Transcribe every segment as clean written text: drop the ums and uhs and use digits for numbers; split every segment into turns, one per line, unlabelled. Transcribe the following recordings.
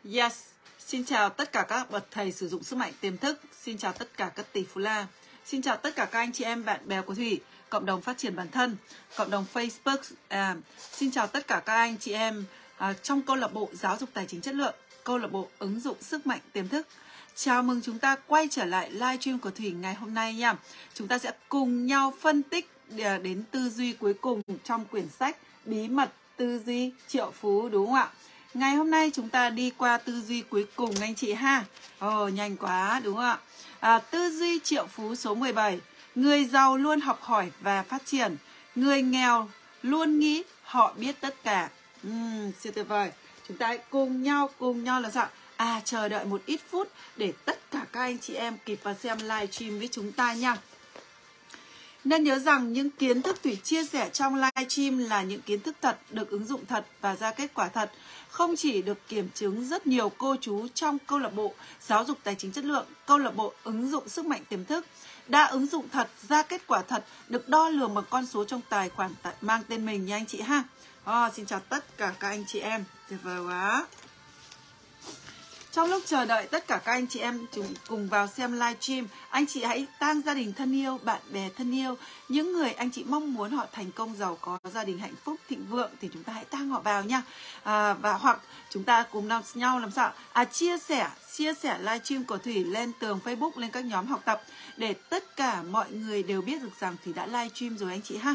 Yes, xin chào tất cả các bậc thầy sử dụng sức mạnh tiềm thức. Xin chào tất cả các tỷ phú la. Xin chào tất cả các anh chị em bạn bè của Thủy, cộng đồng phát triển bản thân, cộng đồng Facebook. Xin chào tất cả các anh chị em trong câu lạc bộ giáo dục tài chính chất lượng, câu lạc bộ ứng dụng sức mạnh tiềm thức. Chào mừng chúng ta quay trở lại livestream của Thủy ngày hôm nay nha. Chúng ta sẽ cùng nhau phân tích đến tư duy cuối cùng trong quyển sách Bí mật tư duy triệu phú, đúng không ạ? Ngày hôm nay chúng ta đi qua tư duy cuối cùng anh chị ha. Nhanh quá đúng không ạ? Tư duy triệu phú số 17. Người giàu luôn học hỏi và phát triển. Người nghèo luôn nghĩ họ biết tất cả. Siêu tuyệt vời. Chúng ta hãy cùng nhau là sao? Chờ đợi một ít phút để tất cả các anh chị em kịp vào xem livestream với chúng ta nha. Nên nhớ rằng những kiến thức Thủy chia sẻ trong livestream là những kiến thức thật, được ứng dụng thật và ra kết quả thật. Không chỉ được kiểm chứng rất nhiều cô chú trong câu lạc bộ giáo dục tài chính chất lượng, câu lạc bộ ứng dụng sức mạnh tiềm thức đã ứng dụng thật, ra kết quả thật, được đo lường bằng con số trong tài khoản mang tên mình nha anh chị ha. Xin chào tất cả các anh chị em, tuyệt vời quá. Trong lúc chờ đợi tất cả các anh chị em cùng vào xem livestream, anh chị hãy tag gia đình thân yêu, bạn bè thân yêu, những người anh chị mong muốn họ thành công, giàu có, gia đình hạnh phúc, thịnh vượng thì chúng ta hãy tag họ vào nha. Và hoặc chúng ta cùng nhau làm sao? Chia sẻ livestream của Thủy lên tường Facebook, lên các nhóm học tập để tất cả mọi người đều biết được rằng Thủy đã livestream rồi anh chị ha.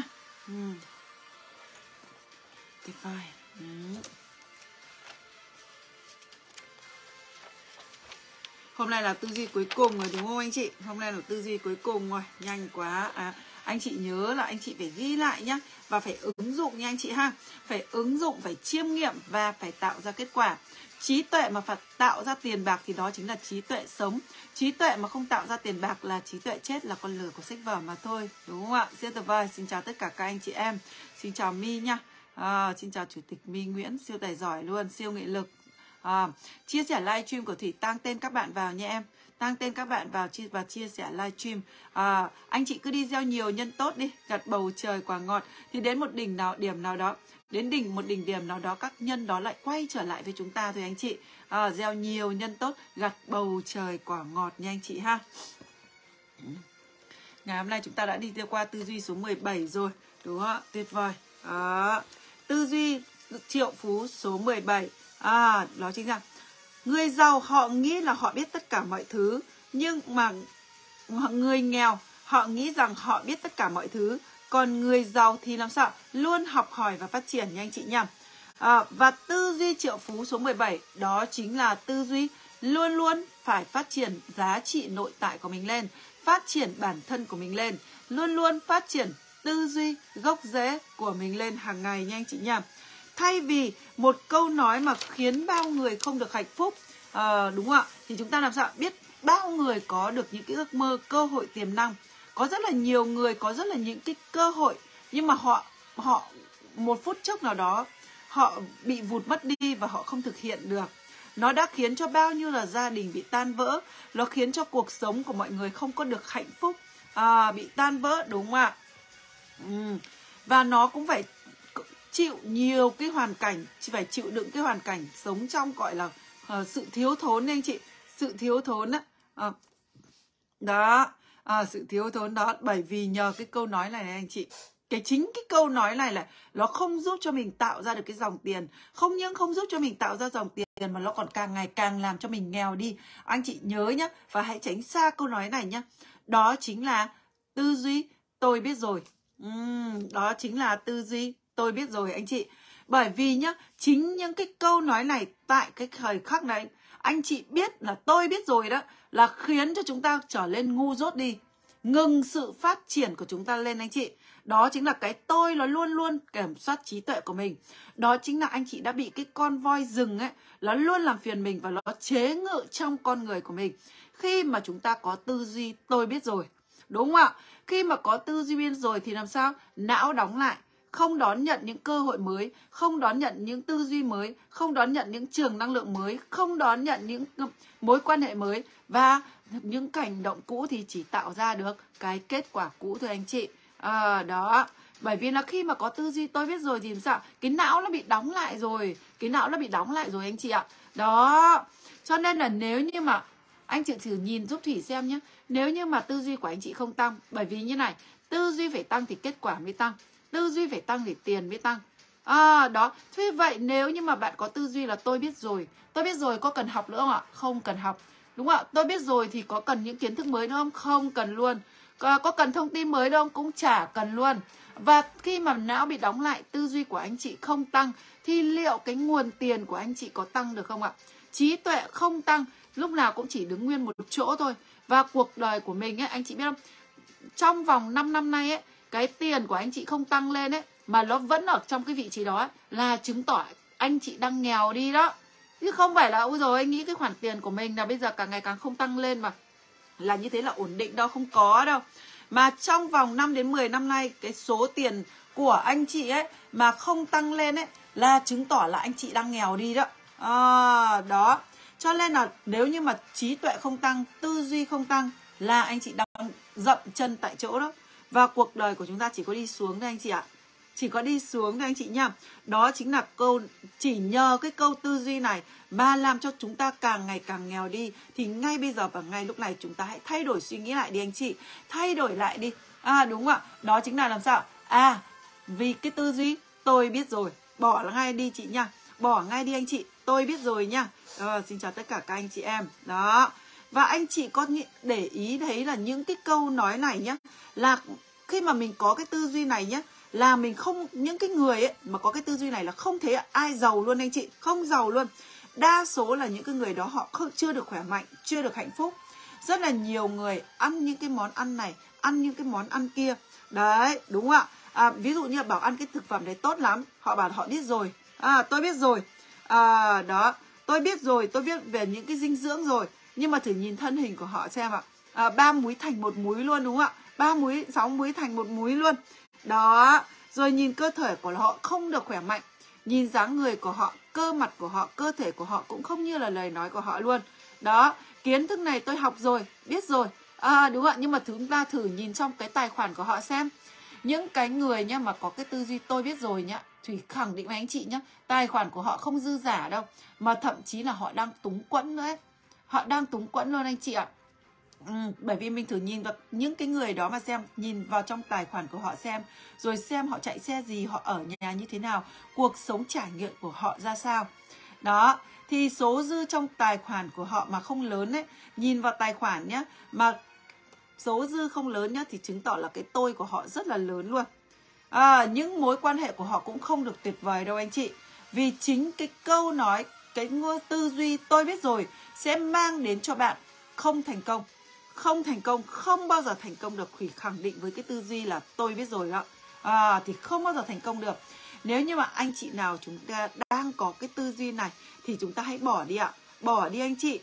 Tuyệt vời. Hôm nay là tư duy cuối cùng rồi đúng không anh chị? Hôm nay là tư duy cuối cùng rồi, nhanh quá. Anh chị nhớ là anh chị phải ghi lại nhá. Và phải ứng dụng nha anh chị ha. Phải ứng dụng, phải chiêm nghiệm và phải tạo ra kết quả. Trí tuệ mà phải tạo ra tiền bạc thì đó chính là trí tuệ sống. Trí tuệ mà không tạo ra tiền bạc là trí tuệ chết, là con lừa của sách vở mà thôi. Đúng không ạ? Siêu tuyệt vời. Xin chào tất cả các anh chị em. Xin chào My nhá. Xin chào Chủ tịch My Nguyễn, siêu tài giỏi luôn, siêu nghị lực. Chia sẻ livestream của Thủy, tag tên các bạn vào nha em. Tag tên các bạn vào và chia sẻ livestream. Anh chị cứ đi gieo nhiều nhân tốt đi, gặt bầu trời quả ngọt. Thì đến một điểm nào đó, đến một đỉnh điểm nào đó, các nhân đó lại quay trở lại với chúng ta thôi anh chị. Gieo nhiều nhân tốt, gặt bầu trời quả ngọt nha anh chị ha. Ngày hôm nay chúng ta đã đi qua tư duy số 17 rồi, đúng không ạ? Tuyệt vời. Tư duy triệu phú số 17. Đó chính là người giàu họ nghĩ là họ biết tất cả mọi thứ, nhưng mà người nghèo họ nghĩ rằng họ biết tất cả mọi thứ. Còn người giàu thì làm sao? Luôn học hỏi và phát triển nha anh chị nha. Và tư duy triệu phú số 17 đó chính là tư duy luôn luôn phải phát triển giá trị nội tại của mình lên, phát triển bản thân của mình lên, luôn luôn phát triển tư duy gốc rễ của mình lên hàng ngày nha anh chị nha. Thay vì một câu nói mà khiến bao người không được hạnh phúc, đúng không ạ? Thì chúng ta làm sao biết bao người có được những cái ước mơ, cơ hội, tiềm năng. Có rất là nhiều người có rất là những cái cơ hội, nhưng mà họ một phút chốc nào đó họ bị vụt mất đi và họ không thực hiện được. Nó đã khiến cho bao nhiêu là gia đình bị tan vỡ, nó khiến cho cuộc sống của mọi người không có được hạnh phúc, bị tan vỡ, đúng không ạ? Và nó cũng phải chịu nhiều cái hoàn cảnh, phải chịu đựng cái hoàn cảnh sống trong gọi là sự thiếu thốn anh chị, sự thiếu thốn đó. Sự thiếu thốn đó, bởi vì nhờ cái câu nói này anh chị, chính cái câu nói này là nó không giúp cho mình tạo ra được cái dòng tiền, không những không giúp cho mình tạo ra dòng tiền mà nó còn càng ngày càng làm cho mình nghèo đi. Anh chị nhớ nhá, và hãy tránh xa câu nói này nhá. Đó chính là tư duy tôi biết rồi. Đó chính là tư duy tôi biết rồi anh chị. Bởi vì nhá, chính những cái câu nói này tại cái thời khắc này, anh chị biết là tôi biết rồi đó, là khiến cho chúng ta trở nên ngu dốt đi, ngừng sự phát triển của chúng ta lên anh chị. Đó chính là cái tôi nó luôn luôn kiểm soát trí tuệ của mình. Đó chính là anh chị đã bị cái con voi rừng ấy, nó luôn làm phiền mình và nó chế ngự trong con người của mình. Khi mà chúng ta có tư duy tôi biết rồi, đúng không ạ? Khi mà có tư duy biết rồi thì làm sao? Não đóng lại, không đón nhận những cơ hội mới, không đón nhận những tư duy mới, không đón nhận những trường năng lượng mới, không đón nhận những mối quan hệ mới. Và những hành động cũ thì chỉ tạo ra được cái kết quả cũ thôi anh chị. Đó, Bởi vì là khi mà có tư duy tôi biết rồi thì làm sao? Cái não nó bị đóng lại rồi. Cái não nó bị đóng lại rồi anh chị ạ. Đó. Cho nên là nếu như mà anh chị thử nhìn giúp Thủy xem nhé. Nếu như mà tư duy của anh chị không tăng, bởi vì như này, tư duy phải tăng thì kết quả mới tăng. Tư duy phải tăng thì tiền mới tăng. Đó. Thế vậy nếu như mà bạn có tư duy là tôi biết rồi có cần học nữa không ạ? Không cần học. Đúng không ạ? Tôi biết rồi thì có cần những kiến thức mới nữa không? Không cần luôn. Có cần thông tin mới đâu không? Cũng chả cần luôn. Và khi mà não bị đóng lại, tư duy của anh chị không tăng thì liệu cái nguồn tiền của anh chị có tăng được không ạ? Trí tuệ không tăng, lúc nào cũng chỉ đứng nguyên một chỗ thôi. Và cuộc đời của mình ấy, anh chị biết không? Trong vòng 5 năm nay ấy, cái tiền của anh chị không tăng lên ấy, mà nó vẫn ở trong cái vị trí đó ấy, là chứng tỏ anh chị đang nghèo đi đó. Chứ không phải là ôi rồi anh nghĩ cái khoản tiền của mình là bây giờ càng ngày càng không tăng lên mà là như thế là ổn định đâu, không có đâu. Mà trong vòng 5 đến 10 năm nay, cái số tiền của anh chị ấy mà không tăng lên ấy là chứng tỏ là anh chị đang nghèo đi đó. Đó. Cho nên là nếu như mà trí tuệ không tăng, tư duy không tăng là anh chị đang dậm chân tại chỗ đó. Và cuộc đời của chúng ta chỉ có đi xuống thôi anh chị ạ. Chỉ có đi xuống thôi anh chị nha. Đó chính là chỉ nhờ cái câu tư duy này mà làm cho chúng ta càng ngày càng nghèo đi. Thì ngay bây giờ và ngay lúc này chúng ta hãy thay đổi suy nghĩ lại đi anh chị. Thay đổi lại đi. Đúng không ạ? Đó chính là làm sao? Vì cái tư duy tôi biết rồi. Bỏ ngay đi chị nha. Bỏ ngay đi anh chị. Tôi biết rồi nha. Xin chào tất cả các anh chị em. Đó. Và anh chị có để ý thấy là những cái câu nói này nhá, là khi mà mình có cái tư duy này nhá, là mình không, những cái người ấy mà có cái tư duy này là không thấy ai giàu luôn anh chị, không giàu luôn. Đa số là những cái người đó họ chưa được khỏe mạnh, chưa được hạnh phúc. Rất là nhiều người ăn những cái món ăn này, ăn những cái món ăn kia. Đấy, đúng không ạ? Ví dụ như bảo ăn cái thực phẩm đấy tốt lắm, họ bảo họ biết rồi. Tôi biết rồi. Đó, tôi biết rồi, tôi biết về những cái dinh dưỡng rồi. Nhưng mà thử nhìn thân hình của họ xem ạ. 3 múi thành 1 múi luôn, đúng không ạ? 3 múi, 6 múi thành 1 múi luôn. Đó, rồi nhìn cơ thể của họ không được khỏe mạnh. Nhìn dáng người của họ, cơ mặt của họ, cơ thể của họ cũng không như là lời nói của họ luôn. Đó, kiến thức này tôi học rồi, biết rồi. Đúng ạ, nhưng mà chúng ta thử nhìn trong cái tài khoản của họ xem. Những cái người nhá mà có cái tư duy tôi biết rồi nhá, Thủy khẳng định với anh chị nhá, tài khoản của họ không dư giả đâu, mà thậm chí là họ đang túng quẫn nữa ấy. Họ đang túng quẫn luôn anh chị ạ. Bởi vì mình thử nhìn vào những cái người đó mà xem, nhìn vào trong tài khoản của họ xem, rồi xem họ chạy xe gì, họ ở nhà như thế nào, cuộc sống trải nghiệm của họ ra sao. Đó, thì số dư trong tài khoản của họ mà không lớn ấy, nhìn vào tài khoản nhá, mà số dư không lớn nhá, thì chứng tỏ là cái tôi của họ rất là lớn luôn. Những mối quan hệ của họ cũng không được tuyệt vời đâu anh chị. Vì chính cái câu nói, cái tư duy tôi biết rồi sẽ mang đến cho bạn không thành công. Không thành công, không bao giờ thành công được. Thủy khẳng định với cái tư duy là tôi biết rồi đó. Thì không bao giờ thành công được. Nếu như mà anh chị nào chúng ta đang có cái tư duy này thì chúng ta hãy bỏ đi ạ. Bỏ đi anh chị.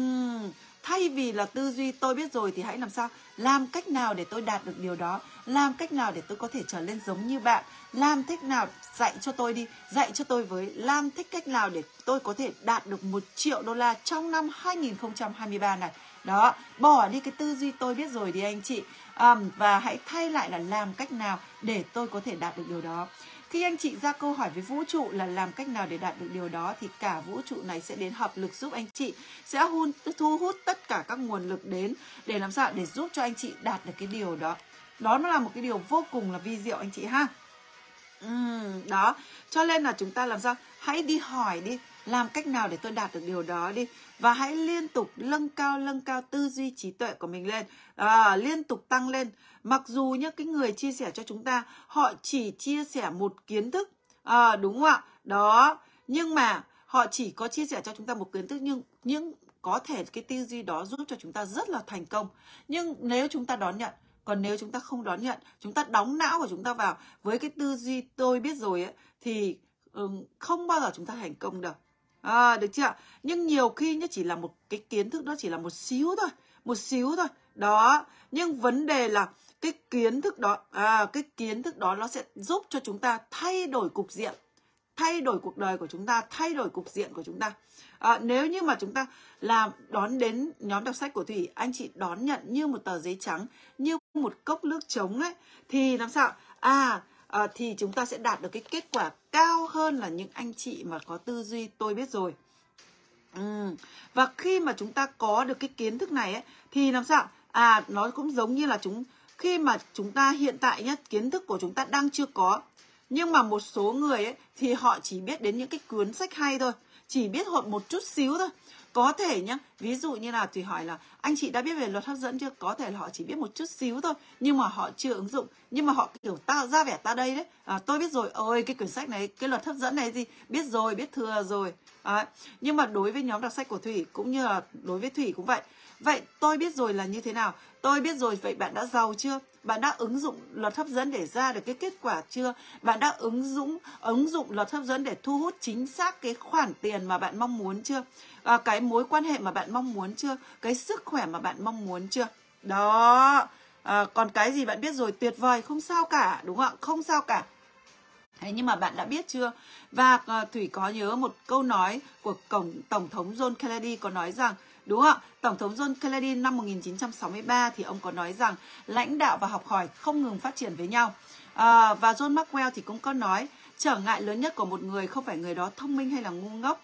Thay vì là tư duy tôi biết rồi thì hãy làm sao? Làm cách nào để tôi đạt được điều đó? Làm cách nào để tôi có thể trở lên giống như bạn? Làm cách nào dạy cho tôi đi? Dạy cho tôi với. Làm cách nào để tôi có thể đạt được 1 triệu đô la trong năm 2023 này? Đó, bỏ đi cái tư duy tôi biết rồi đi anh chị. Và hãy thay lại là làm cách nào để tôi có thể đạt được điều đó. Khi anh chị ra câu hỏi với vũ trụ là làm cách nào để đạt được điều đó, thì cả vũ trụ này sẽ đến hợp lực giúp anh chị, sẽ thu hút tất cả các nguồn lực đến để làm sao để giúp cho anh chị đạt được cái điều đó. Đó nó là một cái điều vô cùng là vi diệu anh chị ha. Đó, cho nên là chúng ta làm sao? Hãy đi hỏi đi, làm cách nào để tôi đạt được điều đó đi. Và hãy liên tục nâng cao tư duy trí tuệ của mình lên, liên tục tăng lên. Mặc dù nhá, cái người chia sẻ cho chúng ta, họ chỉ chia sẻ một kiến thức, đúng không ạ? Đó, nhưng mà họ chỉ có chia sẻ cho chúng ta một kiến thức, nhưng có thể cái tư duy đó giúp cho chúng ta rất là thành công. Nhưng nếu chúng ta đón nhận, còn nếu chúng ta không đón nhận, chúng ta đóng não của chúng ta vào với cái tư duy tôi biết rồi ấy, thì không bao giờ chúng ta thành công được. Được chưa? Nhưng nhiều khi nhá, chỉ là một cái kiến thức đó, chỉ là một xíu thôi. Một xíu thôi. Đó. Nhưng vấn đề là cái kiến thức đó nó sẽ giúp cho chúng ta thay đổi cục diện, thay đổi cuộc đời của chúng ta, thay đổi cục diện của chúng ta. Nếu như mà chúng ta đón đến nhóm đọc sách của Thủy, anh chị đón nhận như một tờ giấy trắng, như một cốc nước trống ấy, thì làm sao? thì chúng ta sẽ đạt được cái kết quả cao hơn là những anh chị mà có tư duy tôi biết rồi. Và khi mà chúng ta có được cái kiến thức này ấy, thì làm sao? Nó cũng giống như là khi mà chúng ta hiện tại nhá, kiến thức của chúng ta đang chưa có. Nhưng mà một số người ấy thì họ chỉ biết đến những cái cuốn sách hay thôi, chỉ biết một chút xíu thôi. Có thể nhá, ví dụ như là Thủy hỏi là anh chị đã biết về luật hấp dẫn chưa? Có thể là họ chỉ biết một chút xíu thôi, nhưng mà họ chưa ứng dụng. Nhưng mà họ kiểu ra vẻ ta đây đấy, tôi biết rồi, ôi cái quyển sách này, cái luật hấp dẫn này gì, biết rồi, biết thừa rồi. Nhưng mà đối với nhóm đọc sách của Thủy cũng như là đối với Thủy cũng vậy. Vậy tôi biết rồi là như thế nào? Tôi biết rồi, vậy bạn đã giàu chưa? Bạn đã ứng dụng luật hấp dẫn để ra được cái kết quả chưa? Bạn đã ứng dụng luật hấp dẫn để thu hút chính xác cái khoản tiền mà bạn mong muốn chưa? Cái mối quan hệ mà bạn mong muốn chưa? Cái sức khỏe mà bạn mong muốn chưa? Đó. Còn cái gì bạn biết rồi, tuyệt vời, không sao cả, đúng không ạ? Không sao cả. Thế nhưng mà bạn đã biết chưa? Và Thủy có nhớ một câu nói của Tổng thống John Kennedy có nói rằng, đúng không ạ? Tổng thống John Kennedy năm 1963 thì ông có nói rằng lãnh đạo và học hỏi không ngừng phát triển với nhau. Và John Maxwell thì cũng có nói trở ngại lớn nhất của một người không phải người đó thông minh hay là ngu ngốc.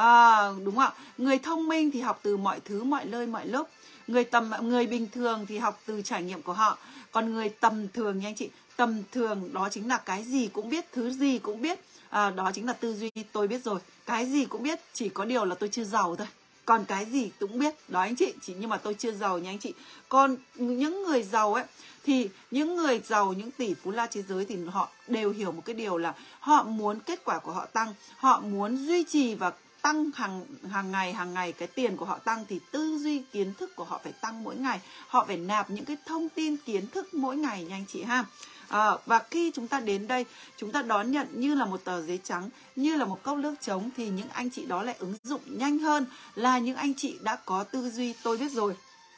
Đúng không ạ? Người thông minh thì học từ mọi thứ, mọi nơi, mọi lúc. Người bình thường thì học từ trải nghiệm của họ. Còn người tầm thường nha anh chị, tầm thường đó chính là cái gì cũng biết, thứ gì cũng biết. Đó chính là tư duy tôi biết rồi. Cái gì cũng biết, chỉ có điều là tôi chưa giàu thôi. Còn cái gì cũng biết, đó anh chị, nhưng mà tôi chưa giàu nha anh chị. Còn những người giàu ấy, thì những người giàu, những tỷ phú la thế giới thì họ đều hiểu một cái điều là họ muốn kết quả của họ tăng, họ muốn duy trì và tăng hàng ngày cái tiền của họ tăng, thì tư duy kiến thức của họ phải tăng mỗi ngày. Họ phải nạp những cái thông tin kiến thức mỗi ngày nha anh chị ha. Và khi chúng ta đến đây, chúng ta đón nhận như là một tờ giấy trắng, như là một cốc nước trống, thì những anh chị đó lại ứng dụng nhanh hơn là những anh chị đã có tư duy tôi biết rồi.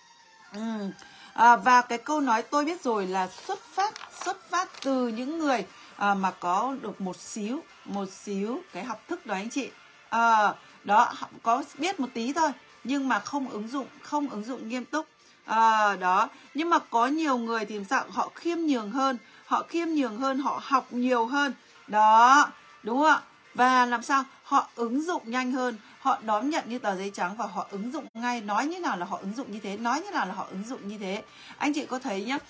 Và cái câu nói tôi biết rồi là xuất phát từ những người mà có được một xíu cái học thức đó anh chị. Đó, có biết một tí thôi nhưng mà không ứng dụng nghiêm túc. Đó, nhưng mà có nhiều người thì sao? Họ khiêm nhường hơn, họ học nhiều hơn. Đó, đúng không ạ? Và làm sao? Họ ứng dụng nhanh hơn, họ đón nhận như tờ giấy trắng và họ ứng dụng ngay. Nói như nào là họ ứng dụng như thế, Anh chị có thấy nhá,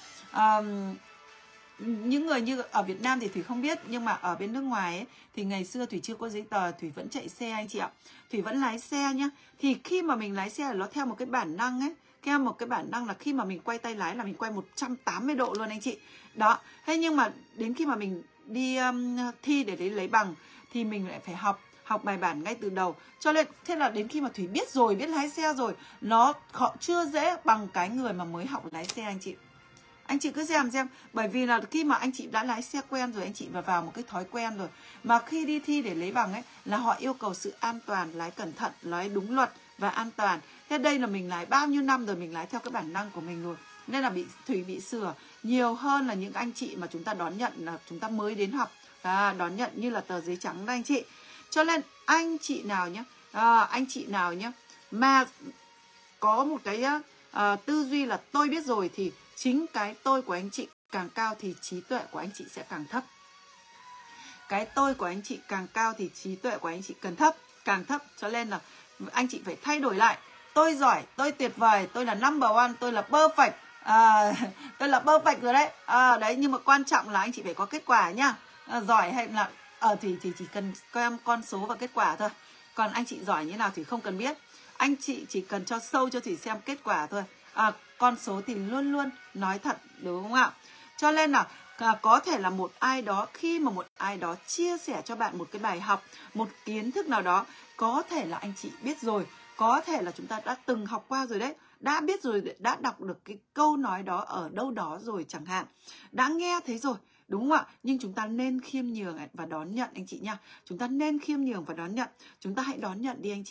những người như ở Việt Nam thì Thủy không biết, nhưng mà ở bên nước ngoài ấy, thì ngày xưa Thủy chưa có giấy tờ, Thủy vẫn chạy xe anh chị ạ. Thủy vẫn lái xe nhá. Thì khi mà mình lái xe nó theo một cái bản năng ấy, là khi mà mình quay tay lái là mình quay 180 độ luôn anh chị. Đó, thế nhưng mà đến khi mà mình đi thi để lấy bằng thì mình lại phải học bài bản ngay từ đầu. Cho nên thế là đến khi mà Thủy biết lái xe rồi, họ chưa dễ bằng cái người mà mới học lái xe anh chị. Anh chị cứ xem, bởi vì là khi mà anh chị đã lái xe quen rồi, anh chị vào một cái thói quen rồi. Mà khi đi thi để lấy bằng ấy là họ yêu cầu sự an toàn, lái cẩn thận, lái đúng luật và an toàn. Thế đây là mình lái bao nhiêu năm rồi, mình lái theo cái bản năng của mình rồi. Nên là Thủy bị sửa nhiều hơn là những anh chị mà chúng ta đón nhận là chúng ta mới đến học. Đón nhận như là tờ giấy trắng đó anh chị. Cho nên anh chị nào nhá, mà có một cái tư duy là tôi biết rồi thì chính cái tôi của anh chị càng cao thì trí tuệ của anh chị sẽ càng thấp. Cái tôi của anh chị càng cao thì trí tuệ của anh chị càng thấp. Cho nên là anh chị phải thay đổi lại. Tôi giỏi, tôi tuyệt vời, tôi là number one, tôi là perfect. Tôi là perfect rồi đấy. Đấy, nhưng mà quan trọng là anh chị phải có kết quả nhá. Giỏi hay là thì chỉ cần con số và kết quả thôi. Còn anh chị giỏi như nào thì không cần biết. Anh chị chỉ cần cho sâu cho Thủy xem kết quả thôi. Con số thì luôn luôn nói thật, đúng không ạ? Cho nên là có thể là một ai đó, khi mà một ai đó chia sẻ cho bạn một cái bài học, một kiến thức nào đó, có thể là anh chị biết rồi, có thể là chúng ta đã từng học qua rồi đấy, đã biết rồi, đã đọc được cái câu nói đó ở đâu đó rồi chẳng hạn, đã nghe thấy rồi, đúng không ạ? Nhưng chúng ta nên khiêm nhường và đón nhận anh chị nha. Chúng ta nên khiêm nhường và đón nhận. Chúng ta hãy đón nhận đi anh chị ạ.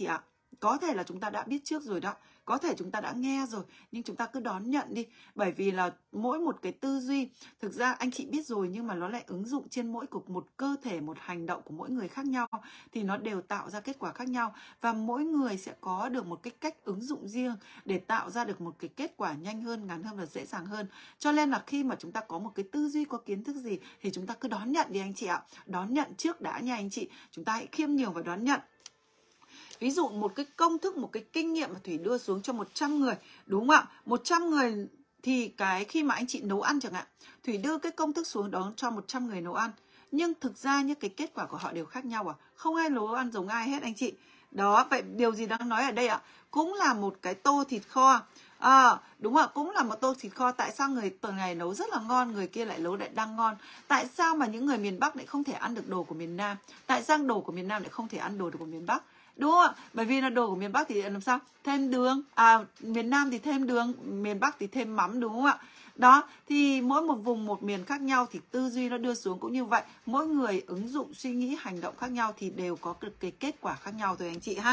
Có thể là chúng ta đã biết trước rồi đó, có thể chúng ta đã nghe rồi, nhưng chúng ta cứ đón nhận đi. Bởi vì là mỗi một cái tư duy, thực ra anh chị biết rồi, nhưng mà nó lại ứng dụng trên mỗi một cơ thể, một hành động của mỗi người khác nhau, thì nó đều tạo ra kết quả khác nhau. Và mỗi người sẽ có được một cái cách ứng dụng riêng để tạo ra được một cái kết quả nhanh hơn, ngắn hơn và dễ dàng hơn. Cho nên là khi mà chúng ta có một cái tư duy, có kiến thức gì thì chúng ta cứ đón nhận đi anh chị ạ. Đón nhận trước đã nha anh chị. Chúng ta hãy khiêm nhường và đón nhận. Ví dụ một cái công thức, một cái kinh nghiệm mà Thủy đưa xuống cho 100 người, đúng không ạ? 100 người thì khi mà anh chị nấu ăn chẳng hạn, Thủy đưa cái công thức xuống đó cho 100 người nấu ăn. Nhưng thực ra những cái kết quả của họ đều khác nhau à? Không ai nấu ăn giống ai hết anh chị. Đó, vậy điều gì đang nói ở đây ạ? Cũng là một cái tô thịt kho. Đúng ạ, cũng là một tô thịt kho. Tại sao người tuần này nấu rất là ngon, người kia lại nấu lại đang ngon? Tại sao mà những người miền Bắc lại không thể ăn được đồ của miền Nam? Tại sao đồ của miền Nam lại không thể ăn đồ của miền Bắc? Đúng không ạ? Bởi vì là đồ của miền Bắc thì làm sao? Thêm đường. Miền Nam thì thêm đường, miền Bắc thì thêm mắm, đúng không ạ? Đó, thì mỗi một vùng một miền khác nhau thì tư duy nó đưa xuống cũng như vậy. Mỗi người ứng dụng suy nghĩ, hành động khác nhau thì đều có cái kết quả khác nhau thôi anh chị ha.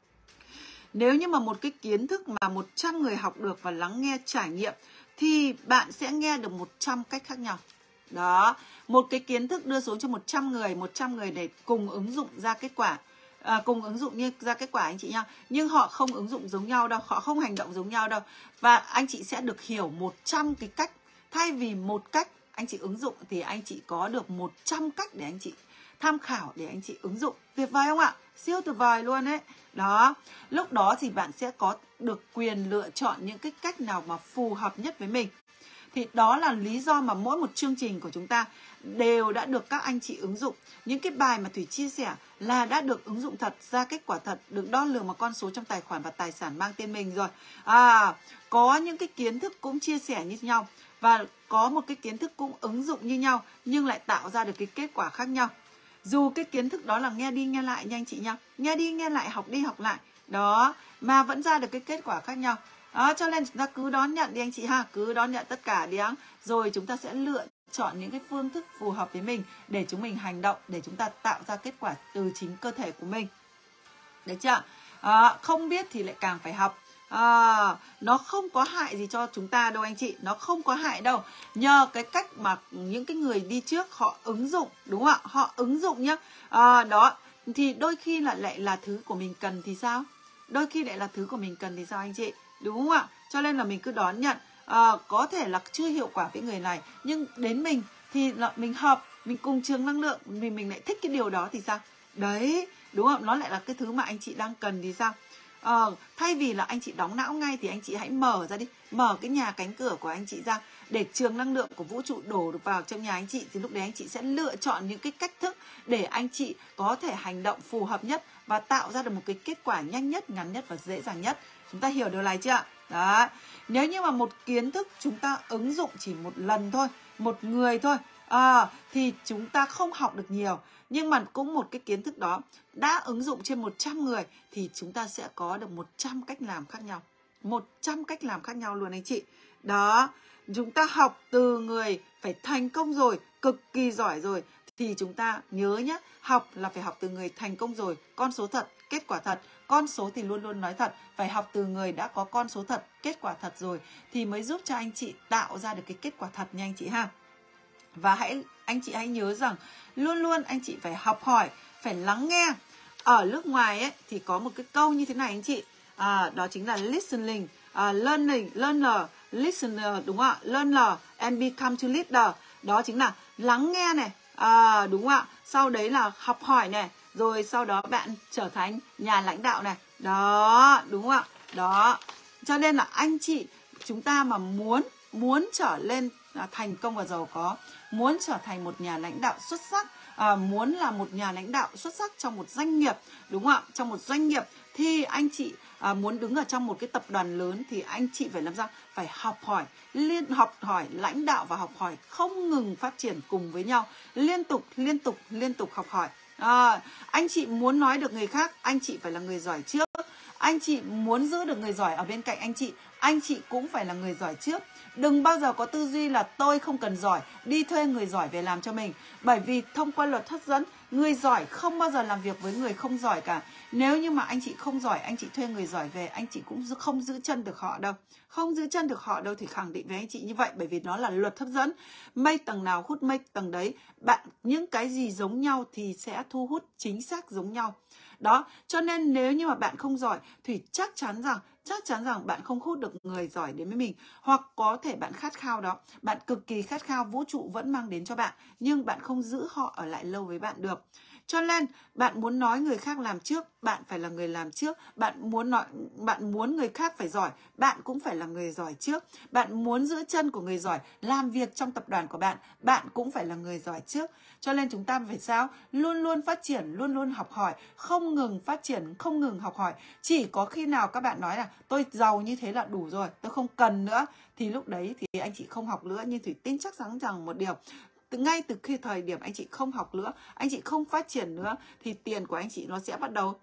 Nếu như mà một cái kiến thức mà 100 người học được và lắng nghe trải nghiệm thì bạn sẽ nghe được 100 cách khác nhau. Đó, một cái kiến thức đưa xuống cho 100 người để cùng ứng dụng ra kết quả. Cùng ứng dụng ra kết quả anh chị nha. Nhưng họ không ứng dụng giống nhau đâu, họ không hành động giống nhau đâu. Và anh chị sẽ được hiểu 100 cái cách. Thay vì một cách anh chị ứng dụng thì anh chị có được 100 cách để anh chị tham khảo, để anh chị ứng dụng. Tuyệt vời không ạ? Siêu tuyệt vời luôn đấy. Đó, lúc đó thì bạn sẽ có được quyền lựa chọn những cái cách nào mà phù hợp nhất với mình. Thì đó là lý do mà mỗi một chương trình của chúng ta đều đã được các anh chị ứng dụng. Những cái bài mà Thủy chia sẻ là đã được ứng dụng thật, ra kết quả thật, được đo lường bằng con số trong tài khoản và tài sản mang tên mình rồi. Có những cái kiến thức cũng chia sẻ như nhau và có một cái kiến thức cũng ứng dụng như nhau nhưng lại tạo ra được cái kết quả khác nhau. Dù cái kiến thức đó là nghe đi nghe lại nha anh chị nha. Nghe đi nghe lại, học đi học lại. Đó, mà vẫn ra được cái kết quả khác nhau. Đó, cho nên chúng ta cứ đón nhận đi anh chị ha. Cứ đón nhận tất cả đi. Rồi chúng ta sẽ lựa chọn những cái phương thức phù hợp với mình để chúng mình hành động, để chúng ta tạo ra kết quả từ chính cơ thể của mình. Được chưa? Không biết thì lại càng phải học. Nó không có hại gì cho chúng ta đâu anh chị. Nó không có hại đâu. Nhờ cái cách mà những cái người đi trước họ ứng dụng, đúng không ạ? Họ ứng dụng nhá. Đó, thì đôi khi lại là thứ của mình cần thì sao? Đôi khi lại là thứ của mình cần thì sao anh chị? Đúng không ạ? Cho nên là mình cứ đón nhận. Có thể là chưa hiệu quả với người này, nhưng đến mình thì là mình hợp, mình cùng trường năng lượng, vì mình lại thích cái điều đó thì sao? Đấy, đúng không? Nó lại là cái thứ mà anh chị đang cần thì sao? Thay vì là anh chị đóng não ngay thì anh chị hãy mở ra đi, mở cái nhà cánh cửa của anh chị ra để trường năng lượng của vũ trụ đổ được vào trong nhà anh chị. Thì lúc đấy anh chị sẽ lựa chọn những cái cách thức để anh chị có thể hành động phù hợp nhất và tạo ra được một cái kết quả nhanh nhất, ngắn nhất và dễ dàng nhất. Chúng ta hiểu điều này chưa ạ? Đó. Nếu như mà một kiến thức chúng ta ứng dụng chỉ một lần thôi, một người thôi, thì chúng ta không học được nhiều. Nhưng mà cũng một cái kiến thức đó đã ứng dụng trên 100 người thì chúng ta sẽ có được 100 cách làm khác nhau. 100 cách làm khác nhau luôn anh chị. Đó, chúng ta học từ người phải thành công rồi, cực kỳ giỏi rồi thì chúng ta nhớ nhé, học là phải học từ người thành công rồi, con số thật, kết quả thật. Con số thì luôn luôn nói thật, phải học từ người đã có con số thật, kết quả thật rồi thì mới giúp cho anh chị tạo ra được cái kết quả thật nha anh chị ha. Và anh chị hãy nhớ rằng luôn luôn anh chị phải học hỏi, phải lắng nghe. Ở nước ngoài ấy thì có một cái câu như thế này anh chị, đó chính là listening, learner, listener, đúng không ạ? Learner and become to leader. Đó chính là lắng nghe này, đúng không ạ? Sau đấy là học hỏi này, rồi sau đó bạn trở thành nhà lãnh đạo này. Đó, đúng không ạ? Đó. Cho nên là anh chị chúng ta mà muốn trở lên thành công và giàu có, muốn trở thành một nhà lãnh đạo xuất sắc, muốn là một nhà lãnh đạo xuất sắc trong một doanh nghiệp, đúng không ạ? Trong một doanh nghiệp thì anh chị muốn đứng ở trong một cái tập đoàn lớn thì anh chị phải làm sao? Phải học hỏi, lãnh đạo và học hỏi không ngừng phát triển cùng với nhau, liên tục học hỏi. Anh chị muốn nói được người khác, anh chị phải là người giỏi trước. Anh chị muốn giữ được người giỏi ở bên cạnh anh chị cũng phải là người giỏi trước. Đừng bao giờ có tư duy là tôi không cần giỏi, đi thuê người giỏi về làm cho mình. Bởi vì thông qua luật hấp dẫn, Người giỏi không bao giờ làm việc với người không giỏi cả. Nếu như mà anh chị không giỏi, anh chị thuê người giỏi về, anh chị cũng không giữ chân được họ đâu. Không giữ chân được họ đâu, thì khẳng định với anh chị như vậy, bởi vì nó là luật hấp dẫn. Mây tầng nào hút mây tầng đấy. Bạn những cái gì giống nhau thì sẽ thu hút chính xác giống nhau. Đó, cho nên nếu như mà bạn không giỏi thì chắc chắn rằng bạn không hút được người giỏi đến với mình. Hoặc có thể bạn khát khao đó, bạn cực kỳ khát khao, vũ trụ vẫn mang đến cho bạn, nhưng bạn không giữ họ ở lại lâu với bạn được. Cho nên bạn muốn nói người khác làm trước, bạn phải là người làm trước. Bạn muốn người khác phải giỏi, bạn cũng phải là người giỏi trước. Bạn muốn giữ chân của người giỏi làm việc trong tập đoàn của bạn, bạn cũng phải là người giỏi trước. Cho nên chúng ta phải sao? Luôn luôn phát triển, luôn luôn học hỏi, không ngừng phát triển, không ngừng học hỏi. Chỉ có khi nào các bạn nói là tôi giàu như thế là đủ rồi, tôi không cần nữa, thì lúc đấy thì anh chị không học nữa. Nhưng Thủy tin chắc chắn rằng một điều, ngay từ khi thời điểm anh chị không học nữa, anh chị không phát triển nữa, thì tiền của anh chị nó sẽ bắt đầu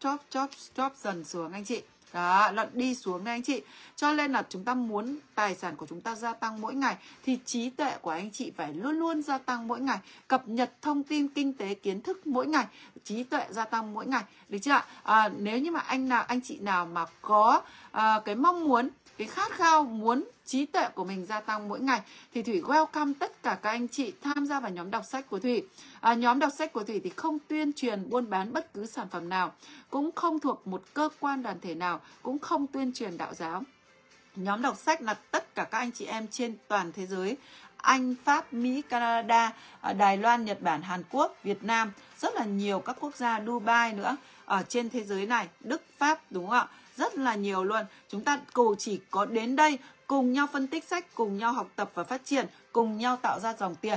chop dần xuống anh chị. Đó, nó đi xuống đây anh chị. Cho nên là chúng ta muốn tài sản của chúng ta gia tăng mỗi ngày, thì trí tuệ của anh chị phải luôn luôn gia tăng mỗi ngày. Cập nhật thông tin kinh tế kiến thức mỗi ngày, trí tuệ gia tăng mỗi ngày, được chưa ạ? Nếu như mà anh chị nào mà có cái mong muốn, cái khát khao muốn trí tuệ của mình gia tăng mỗi ngày, thì Thủy welcome tất cả các anh chị tham gia vào nhóm đọc sách của Thủy. Nhóm đọc sách của Thủy thì không tuyên truyền buôn bán bất cứ sản phẩm nào, cũng không thuộc một cơ quan đoàn thể nào, cũng không tuyên truyền đạo giáo. Nhóm đọc sách là tất cả các anh chị em trên toàn thế giới, Anh, Pháp, Mỹ, Canada, Đài Loan, Nhật Bản, Hàn Quốc, Việt Nam, rất là nhiều các quốc gia, Dubai nữa, ở trên thế giới này, Đức, Pháp, đúng không ạ? Rất là nhiều luôn. Chúng ta chỉ có đến đây cùng nhau phân tích sách, cùng nhau học tập và phát triển, cùng nhau tạo ra dòng tiền,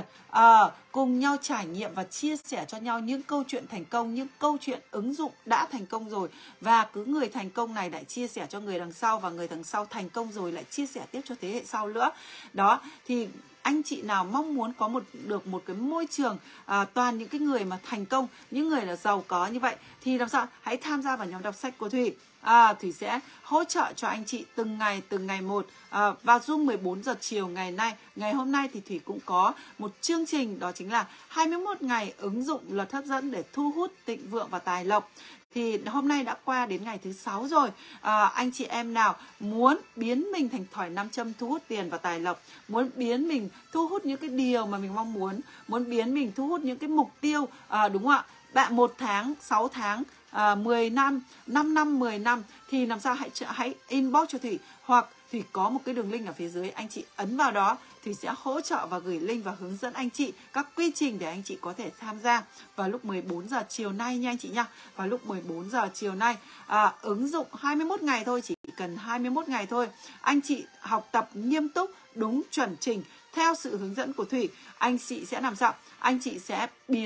cùng nhau trải nghiệm và chia sẻ cho nhau những câu chuyện thành công, những câu chuyện ứng dụng đã thành công rồi, và cứ người thành công này lại chia sẻ cho người đằng sau, và người đằng sau thành công rồi lại chia sẻ tiếp cho thế hệ sau nữa. Đó, thì anh chị nào mong muốn có được một cái môi trường toàn những cái người mà thành công, những người là giàu có như vậy, thì làm sao? Hãy tham gia vào nhóm đọc sách của Thủy. Thủy sẽ hỗ trợ cho anh chị từng ngày một. Vào Zoom 14 giờ chiều ngày hôm nay thì Thủy cũng có một chương trình, đó chính là 21 ngày ứng dụng luật hấp dẫn để thu hút thịnh vượng và tài lộc. Thì hôm nay đã qua đến ngày thứ 6 rồi. Anh chị em nào muốn biến mình thành thỏi nam châm thu hút tiền và tài lộc, muốn biến mình thu hút những cái điều mà mình mong muốn biến mình thu hút những cái mục tiêu, đúng không ạ? Bạn 1 tháng, 6 tháng, 10 năm, 5 năm, 10 năm, thì làm sao hãy inbox cho Thủy, hoặc Thủy có một cái đường link ở phía dưới, anh chị ấn vào đó, Thủy sẽ hỗ trợ và gửi link và hướng dẫn anh chị các quy trình để anh chị có thể tham gia vào lúc 14 giờ chiều nay nha anh chị nha. Vào lúc 14 giờ chiều nay, ứng dụng 21 ngày thôi, chỉ cần 21 ngày thôi. Anh chị học tập nghiêm túc, đúng chuẩn trình, theo sự hướng dẫn của Thủy, anh chị sẽ làm sao? Anh chị sẽ bị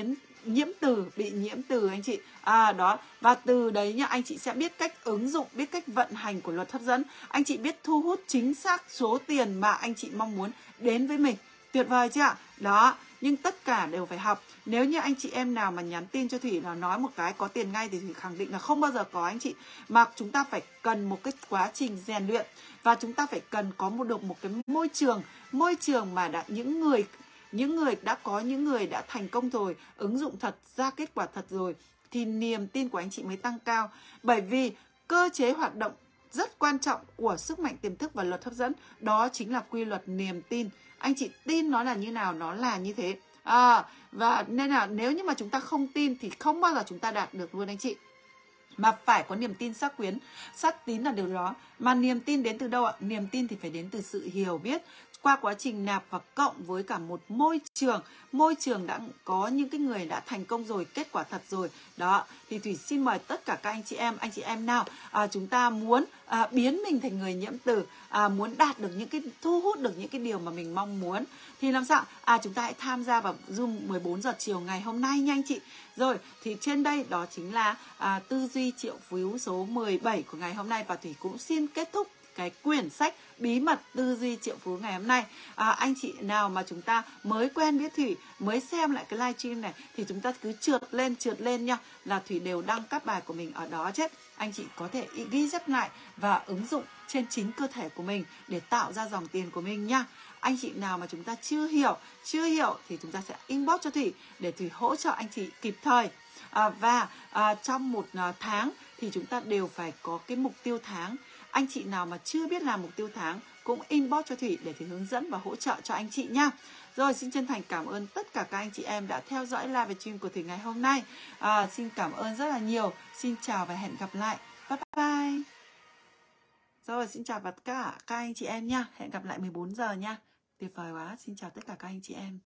nhiễm từ anh chị. Đó, và từ đấy nhá, anh chị sẽ biết cách ứng dụng, biết cách vận hành của luật hấp dẫn. Anh chị biết thu hút chính xác số tiền mà anh chị mong muốn đến với mình. Tuyệt vời chưa ạ? Đó, nhưng tất cả đều phải học. Nếu như anh chị em nào mà nhắn tin cho Thủy là nói một cái có tiền ngay, thì Thủy khẳng định là không bao giờ có anh chị. Mà chúng ta phải cần một cái quá trình rèn luyện, và chúng ta phải cần có được một cái môi trường mà những người đã thành công rồi, ứng dụng thật, ra kết quả thật rồi, thì niềm tin của anh chị mới tăng cao. Bởi vì cơ chế hoạt động rất quan trọng của sức mạnh tiềm thức và luật hấp dẫn, đó chính là quy luật niềm tin. Anh chị tin nó là như nào, nó là như thế. Và nên là nếu như mà chúng ta không tin thì không bao giờ chúng ta đạt được luôn anh chị. Mà phải có niềm tin xác tín là điều đó. Mà niềm tin đến từ đâu ạ? Niềm tin thì phải đến từ sự hiểu biết, qua quá trình nạp và cộng với cả một môi trường đã có những cái người đã thành công rồi, kết quả thật rồi. Đó, thì Thủy xin mời tất cả các anh chị em nào chúng ta muốn biến mình thành người nhiễm từ, muốn đạt được thu hút được những cái điều mà mình mong muốn, thì làm sao? Chúng ta hãy tham gia vào Zoom 14 giờ chiều ngày hôm nay nha anh chị. Rồi, thì trên đây đó chính là tư duy triệu phú số 17 của ngày hôm nay, và Thủy cũng xin kết thúc cái quyển sách bí mật tư duy triệu phú ngày hôm nay. Anh chị nào mà chúng ta mới quen biết Thủy, mới xem lại cái livestream này, thì chúng ta cứ trượt lên nha, là Thủy đều đăng các bài của mình ở đó chết. Anh chị có thể ghi chép lại và ứng dụng trên chính cơ thể của mình để tạo ra dòng tiền của mình nha. Anh chị nào mà chúng ta chưa hiểu thì chúng ta sẽ inbox cho Thủy để Thủy hỗ trợ anh chị kịp thời. Và trong một tháng thì chúng ta đều phải có cái mục tiêu tháng. Anh chị nào mà chưa biết làm mục tiêu tháng cũng inbox cho Thủy để Thủy hướng dẫn và hỗ trợ cho anh chị nhá. Rồi, xin chân thành cảm ơn tất cả các anh chị em đã theo dõi live stream của Thủy ngày hôm nay. Xin cảm ơn rất là nhiều. Xin chào và hẹn gặp lại. Bye bye. Rồi, xin chào tất cả các anh chị em nha. Hẹn gặp lại 14 giờ nha. Tuyệt vời quá. Xin chào tất cả các anh chị em.